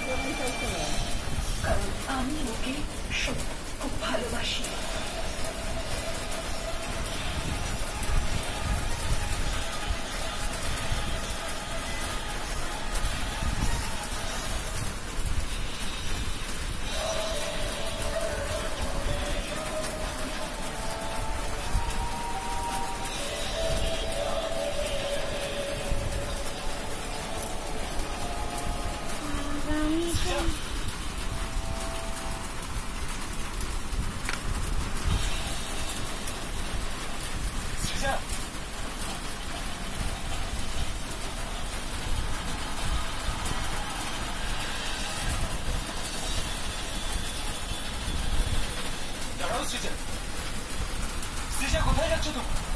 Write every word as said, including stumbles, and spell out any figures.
কারণ আমি ওকে সত্যি খুব ভালোবাসি। দাঁড়াও সৃজা, সৃজা কোথায় যাচ্ছ তুমি?